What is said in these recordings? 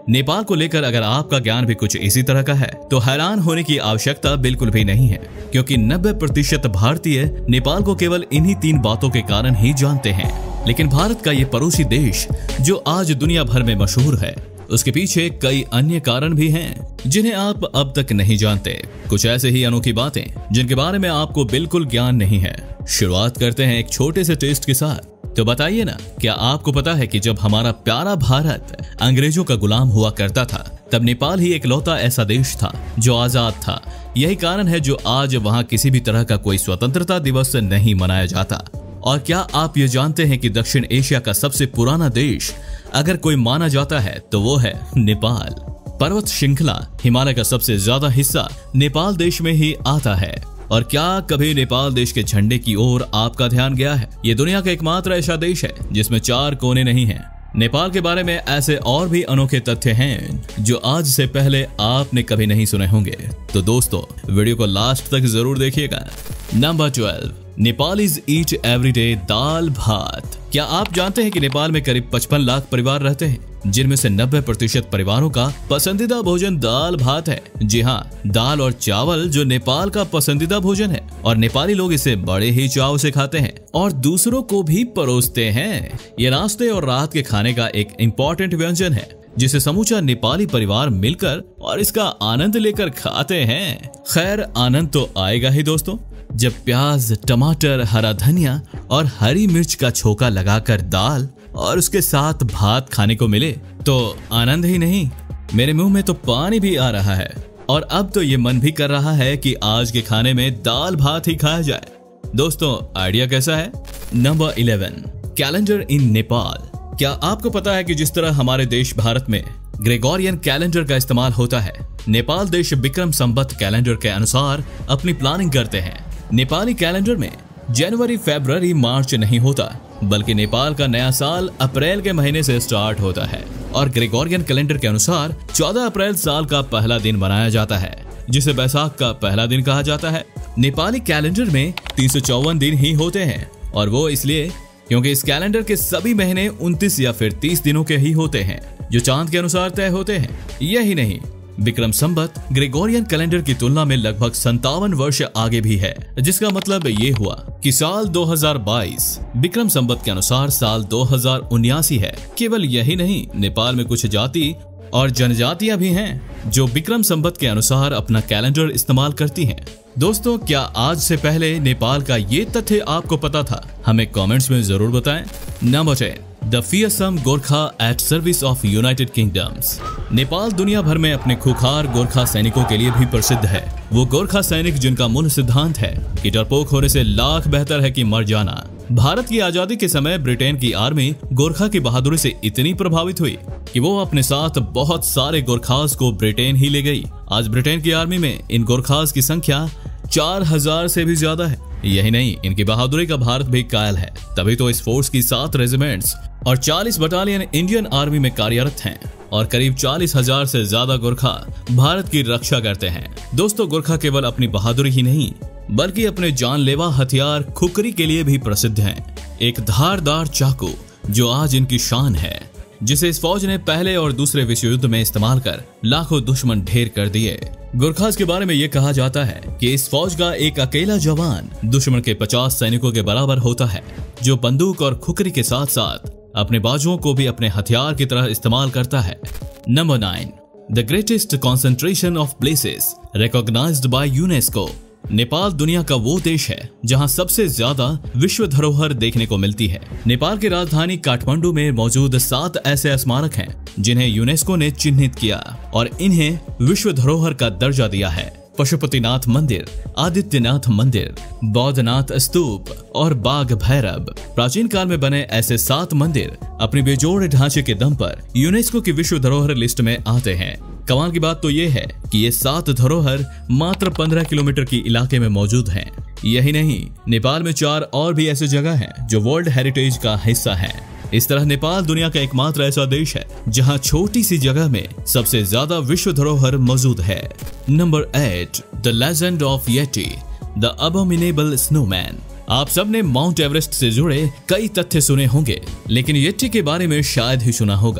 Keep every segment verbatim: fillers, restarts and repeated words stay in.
नेपाल को लेकर अगर आपका ज्ञान भी कुछ इसी तरह का है तो हैरान होने की आवश्यकता बिल्कुल भी नहीं है, क्योंकि नब्बे प्रतिशत भारतीय नेपाल को केवल इन्हीं तीन बातों के कारण ही जानते हैं। लेकिन भारत का ये पड़ोसी देश जो आज दुनिया भर में मशहूर है, उसके पीछे कई अन्य कारण भी हैं जिन्हें आप अब तक नहीं जानते। कुछ ऐसे ही अनोखी बातें जिनके बारे में आपको बिल्कुल ज्ञान नहीं है। शुरुआत करते हैं एक छोटे से टेस्ट के साथ। तो बताइए ना, क्या आपको पता है कि जब हमारा प्यारा भारत अंग्रेजों का गुलाम हुआ करता था, तब नेपाल ही एकलौता ऐसा देश था जो आजाद था। यही कारण है जो आज वहाँ किसी भी तरह का कोई स्वतंत्रता दिवस नहीं मनाया जाता। और क्या आप ये जानते हैं कि दक्षिण एशिया का सबसे पुराना देश अगर कोई माना जाता है तो वो है नेपाल। पर्वत श्रृंखला हिमालय का सबसे ज्यादा हिस्सा नेपाल देश में ही आता है। और क्या कभी नेपाल देश के झंडे की ओर आपका ध्यान गया है? ये दुनिया का एकमात्र ऐसा देश है जिसमें चार कोने नहीं हैं। नेपाल के बारे में ऐसे और भी अनोखे तथ्य हैं जो आज से पहले आपने कभी नहीं सुने होंगे। तो दोस्तों, वीडियो को लास्ट तक जरूर देखिएगा। Number twelve, Nepalese eat everyday dal bhat. क्या आप जानते हैं कि नेपाल में करीब पचपन लाख परिवार रहते हैं, जिनमें से नब्बे प्रतिशत परिवारों का पसंदीदा भोजन दाल भात है। जी हाँ, दाल और चावल जो नेपाल का पसंदीदा भोजन है, और नेपाली लोग इसे बड़े ही चाव से खाते हैं और दूसरों को भी परोसते हैं। ये नाश्ते और रात के खाने का एक इम्पोर्टेंट व्यंजन है जिसे समूचा नेपाली परिवार मिलकर और इसका आनंद लेकर खाते हैं। खैर, आनंद तो आएगा ही दोस्तों, जब प्याज, टमाटर, हरा धनिया और हरी मिर्च का छोका लगाकर दाल और उसके साथ भात खाने को मिले तो आनंद ही नहीं, मेरे मुंह में तो पानी भी आ रहा है। और अब तो ये मन भी कर रहा है कि आज के खाने में दाल भात ही खाया जाए। दोस्तों, आइडिया कैसा है? Number eleven, calendar in Nepal. क्या आपको पता है कि जिस तरह हमारे देश भारत में ग्रेगोरियन कैलेंडर का इस्तेमाल होता है, नेपाल देश विक्रम संवत कैलेंडर के अनुसार अपनी प्लानिंग करते हैं। नेपाली कैलेंडर में जनवरी, फरवरी, मार्च नहीं होता, बल्कि नेपाल का नया साल अप्रैल के महीने से स्टार्ट होता है। और ग्रेगोरियन कैलेंडर के अनुसार चौदह अप्रैल साल का पहला दिन मनाया जाता है, जिसे बैसाख का पहला दिन कहा जाता है। नेपाली कैलेंडर में तीन सौ चौवन दिन ही होते हैं, और वो इसलिए क्योंकि इस कैलेंडर के सभी महीने उनतीस या फिर तीस दिनों के ही होते हैं, जो चांद के अनुसार तय होते हैं। यही नहीं, विक्रम संवत ग्रेगोरियन कैलेंडर की तुलना में लगभग संतावन वर्ष आगे भी है, जिसका मतलब ये हुआ कि साल दो हज़ार बाईस विक्रम संवत के अनुसार साल दो हज़ार उन्यासी है। केवल यही नहीं, नेपाल में कुछ जाति और जनजातियां भी हैं जो विक्रम संवत के अनुसार अपना कैलेंडर इस्तेमाल करती हैं। दोस्तों, क्या आज से पहले नेपाल का ये तथ्य आपको पता था? हमें कमेंट्स में जरूर बताएं। Number ten, the fearsome Gorkha at service of United Kingdoms. Nepal दुनिया भर में अपने खूंखार गोरखा सैनिकों के लिए भी प्रसिद्ध है। वो गोरखा सैनिक जिनका मूल सिद्धांत है कि डरपोक होने से लाख बेहतर है कि मर जाना। भारत की आजादी के समय ब्रिटेन की आर्मी गोरखा की बहादुरी से इतनी प्रभावित हुई कि वो अपने साथ बहुत सारे गोरखास को ब्रिटेन ही ले गई। आज ब्रिटेन की आर्मी में इन गोरखास की संख्या चार हजार से भी ज्यादा है। यही नहीं, इनकी बहादुरी का भारत भी कायल है। तभी तो इस फोर्स की सात रेजिमेंट्स और चालीस बटालियन इंडियन आर्मी में कार्यरत हैं और करीब चालीस हजार से ज्यादा गोरखा भारत की रक्षा करते हैं। दोस्तों, गोरखा केवल अपनी बहादुरी ही नहीं बल्कि अपने जानलेवा हथियार खुकरी के लिए भी प्रसिद्ध हैं। एक धारदार चाकू जो आज इनकी शान है, जिसे इस फौज ने पहले और दूसरे विश्व युद्ध में इस्तेमाल कर लाखों दुश्मन ढेर कर दिए। गोरखास के बारे में ये कहा जाता है कि इस फौज का एक अकेला जवान दुश्मन के पचास सैनिकों के बराबर होता है, जो बंदूक और खुकरी के साथ साथ अपने बाजुओं को भी अपने हथियार की तरह इस्तेमाल करता है। Number nine, the greatest concentration of places recognised by UNESCO. Nepal दुनिया का वो देश है जहां सबसे ज्यादा विश्व धरोहर देखने को मिलती है। नेपाल की राजधानी काठमांडू में मौजूद सात ऐसे स्मारक हैं जिन्हें यूनेस्को ने चिन्हित किया और इन्हें विश्व धरोहर का दर्जा दिया है। पशुपतिनाथ मंदिर, आदित्यनाथ मंदिर, बौद्धनाथ स्तूप और बाघ भैरव। प्राचीन काल में बने ऐसे सात मंदिर अपने बेजोड़ ढांचे के दम पर यूनेस्को की विश्व धरोहर लिस्ट में आते हैं। कमाल की बात तो ये है कि ये सात धरोहर मात्र पंद्रह किलोमीटर की इलाके में मौजूद हैं। यही नहीं, नेपाल में चार और भी ऐसी जगह हैं जो वर्ल्ड हेरिटेज का हिस्सा हैं। इस तरह नेपाल दुनिया का एकमात्र ऐसा देश है जहां छोटी सी जगह में सबसे ज्यादा विश्व धरोहर मौजूद है। Number eight, the legend of yeti, the abominable snowman. आप सबने माउंट एवरेस्ट से जुड़े कई तथ्य सुने होंगे, लेकिन येटी के बारे में शायद ही सुना होगा।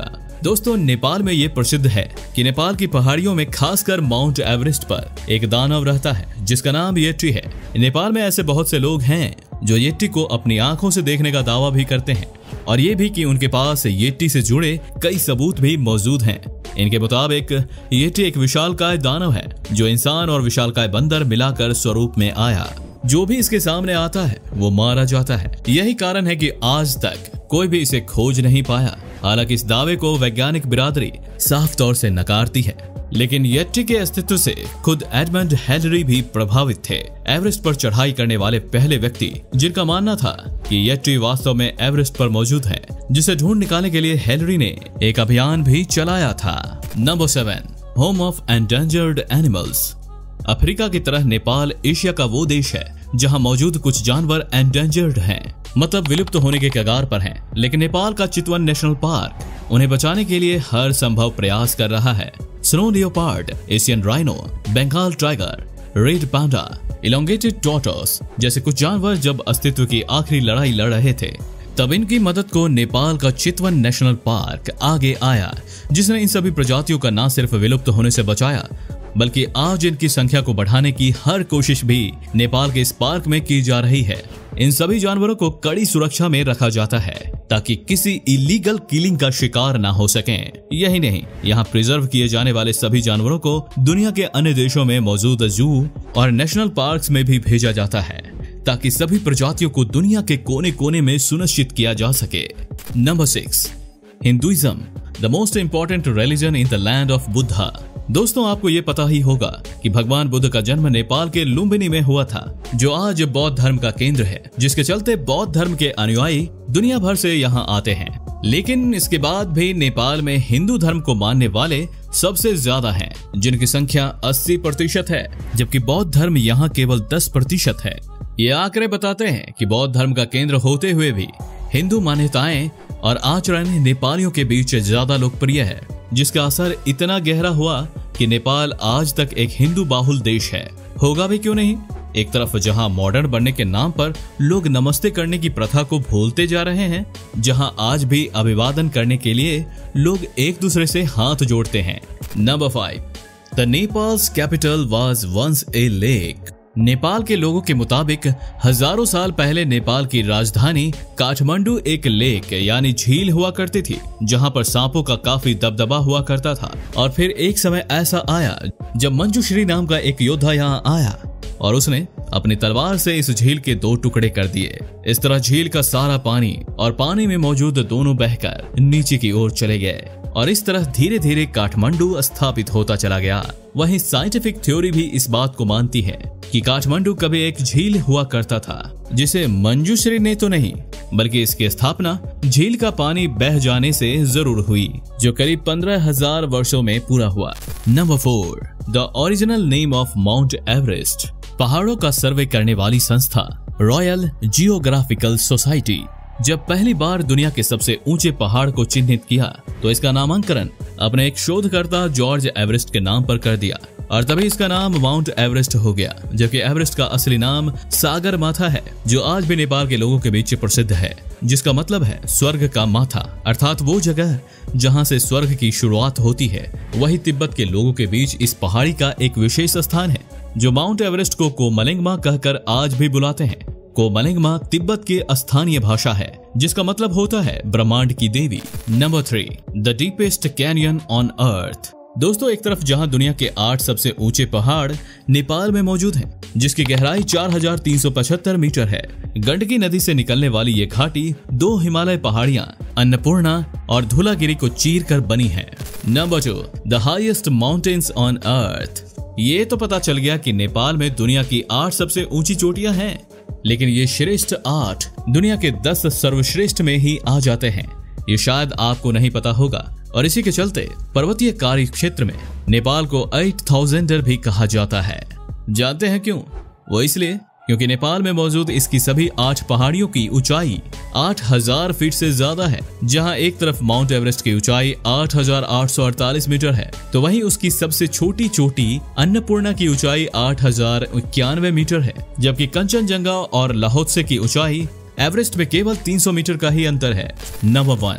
दोस्तों नेपाल में ये प्रसिद्ध है कि नेपाल की पहाड़ियों में खासकर माउंट एवरेस्ट पर एक दानव रहता है जिसका नाम येट्टी है। नेपाल में ऐसे बहुत से लोग हैं जो येट्टी को अपनी आंखों से देखने का दावा भी करते हैं और ये भी कि उनके पास येट्टी से जुड़े कई सबूत भी मौजूद हैं। इनके मुताबिक येट्टी एक विशालकाय दानव है जो इंसान और विशालकाय बंदर मिलाकर स्वरूप में आया। जो भी इसके सामने आता है वो मारा जाता है। यही कारण है कि आज तक कोई भी इसे खोज नहीं पाया। हालांकि इस दावे को वैज्ञानिक बिरादरी साफ तौर से नकारती है, लेकिन येट्टी के अस्तित्व से खुद एडमंड हिलरी भी प्रभावित थे। एवरेस्ट पर चढ़ाई करने वाले पहले व्यक्ति जिनका मानना था कि येट्टी वास्तव में एवरेस्ट पर मौजूद है, जिसे ढूंढ निकालने के लिए हिलरी ने एक अभियान भी चलाया था। Number seven, home of endangered animals. Africa की तरह नेपाल एशिया का वो देश है जहां मौजूद कुछ जानवर एंडेंजर्ड हैं, मतलब विलुप्त होने के कगार पर हैं। लेकिन नेपाल का चितवन नेशनल पार्क उन्हें बचाने के लिए हर संभव प्रयास कर रहा है। Snow leopard, Asian rhino, Bengal tiger, red panda, elongated tortoise जैसे कुछ जानवर जब अस्तित्व की आखिरी लड़ाई लड़ रहे थे, तब इनकी मदद को नेपाल का चितवन नेशनल पार्क आगे आया, जिसने इन सभी प्रजातियों का न सिर्फ विलुप्त होने से बचाया बल्कि आज इनकी संख्या को बढ़ाने की हर कोशिश भी नेपाल के इस पार्क में की जा रही है। इन सभी जानवरों को कड़ी सुरक्षा में रखा जाता है ताकि किसी इलीगल किलिंग का शिकार ना हो सकें। यही नहीं, यहाँ प्रिजर्व किए जाने वाले सभी जानवरों को दुनिया के अन्य देशों में मौजूद जू और नेशनल पार्क्स में भी भेजा जाता है ताकि सभी प्रजातियों को दुनिया के कोने कोने में सुनिश्चित किया जा सके। Number six, Hinduism, the most important religion in the land of Buddha. दोस्तों, आपको ये पता ही होगा कि भगवान बुद्ध का जन्म नेपाल के लुम्बिनी में हुआ था, जो आज बौद्ध धर्म का केंद्र है, जिसके चलते बौद्ध धर्म के अनुयायी दुनिया भर से यहाँ आते हैं। लेकिन इसके बाद भी नेपाल में हिंदू धर्म को मानने वाले सबसे ज्यादा हैं, जिनकी संख्या अस्सी प्रतिशत है, जबकि बौद्ध धर्म यहाँ केवल दस प्रतिशत है। ये आंकड़े बताते हैं कि बौद्ध धर्म का केंद्र होते हुए भी हिंदू मान्यताएं और आचरण नेपालियों के बीच ज्यादा लोकप्रिय है, जिसका असर इतना गहरा हुआ कि नेपाल आज तक एक हिंदू बाहुल देश है। होगा भी क्यों नहीं। एक तरफ जहां मॉडर्न बनने के नाम पर लोग नमस्ते करने की प्रथा को भूलते जा रहे हैं, जहां आज भी अभिवादन करने के लिए लोग एक दूसरे से हाथ जोड़ते हैं। Number five, the Nepal's capital was once a lake. Nepal के लोगों के मुताबिक हजारों साल पहले नेपाल की राजधानी काठमांडू एक लेक यानी झील हुआ करती थी, जहां पर सांपों का काफी दबदबा हुआ करता था। और फिर एक समय ऐसा आया जब मंजूश्री नाम का एक योद्धा यहाँ आया और उसने अपनी तलवार से इस झील के दो टुकड़े कर दिए। इस तरह झील का सारा पानी और पानी में मौजूद दोनों बहकर नीचे की ओर चले गए और इस तरह धीरे धीरे काठमांडू स्थापित होता चला गया। वहीं साइंटिफिक थ्योरी भी इस बात को मानती है कि काठमांडू कभी एक झील हुआ करता था, जिसे मंजूश्री ने तो नहीं बल्कि इसकी स्थापना झील का पानी बह जाने से जरूर हुई, जो करीब पंद्रह हजार वर्षों में पूरा हुआ। Number four, the original name of Mount Everest. पहाड़ों का सर्वे करने वाली संस्था रॉयल जियोग्राफिकल सोसाइटी जब पहली बार दुनिया के सबसे ऊंचे पहाड़ को चिन्हित किया तो इसका नामांकन अपने एक शोधकर्ता जॉर्ज एवरेस्ट के नाम पर कर दिया और तभी इसका नाम माउंट एवरेस्ट हो गया, जबकि एवरेस्ट का असली नाम सागर माथा है, जो आज भी नेपाल के लोगों के बीच प्रसिद्ध है, जिसका मतलब है स्वर्ग का माथा, अर्थात वो जगह जहां से स्वर्ग की शुरुआत होती है। वही तिब्बत के लोगों के बीच इस पहाड़ी का एक विशेष स्थान है, जो माउंट एवरेस्ट को कोमलिंगमा कहकर आज भी बुलाते हैं। कोमलिंगमा तिब्बत की स्थानीय भाषा है, जिसका मतलब होता है ब्रह्मांड की देवी। Number three, the deepest canyon on earth. दोस्तों, एक तरफ जहां दुनिया के आठ सबसे ऊंचे पहाड़ नेपाल में मौजूद हैं, जिसकी गहराई चार हजार तीन सौ पचहत्तर मीटर है। गंडकी नदी से निकलने वाली ये घाटी दो हिमालय पहाड़ियां अन्नपूर्णा और धूलागिरी को चीर कर बनी है। Number two, the highest mountains on earth. ये तो पता चल गया कि नेपाल में दुनिया की आठ सबसे ऊंची चोटियां हैं, लेकिन ये श्रेष्ठ आठ दुनिया के दस सर्वश्रेष्ठ में ही आ जाते हैं। ये शायद आपको नहीं पता होगा और इसी के चलते पर्वतीय कार्य क्षेत्र में नेपाल को एट थाउजेंडर भी कहा जाता है। जानते हैं क्यों? वो इसलिए क्योंकि नेपाल में मौजूद इसकी सभी आठ पहाड़ियों की ऊंचाई आठ हजार फीट से ज्यादा है। जहां एक तरफ माउंट एवरेस्ट की ऊंचाई आठ हजार आठ सौ अड़तालीस मीटर है, तो वहीं उसकी सबसे छोटी चोटी अन्नपूर्णा की ऊंचाई आठ हजार इक्यानवे मीटर है, जबकि कंचनजंगा और लाहौत्से की ऊंचाई एवरेस्ट में केवल तीन सौ मीटर का ही अंतर है। नंबर वन,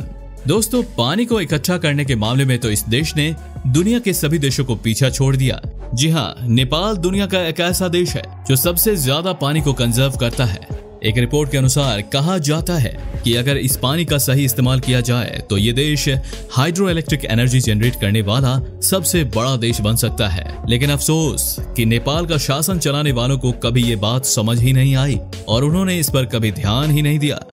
दोस्तों, पानी को इकट्ठा करने के मामले में तो इस देश ने दुनिया के सभी देशों को पीछा छोड़ दिया। जी हाँ, नेपाल दुनिया का एक ऐसा देश है जो सबसे ज्यादा पानी को कंजर्व करता है। एक रिपोर्ट के अनुसार कहा जाता है कि अगर इस पानी का सही इस्तेमाल किया जाए तो ये देश हाइड्रो इलेक्ट्रिक एनर्जी जनरेट करने वाला सबसे बड़ा देश बन सकता है। लेकिन अफसोस कि नेपाल का शासन चलाने वालों को कभी ये बात समझ ही नहीं आई और उन्होंने इस पर कभी ध्यान ही नहीं दिया।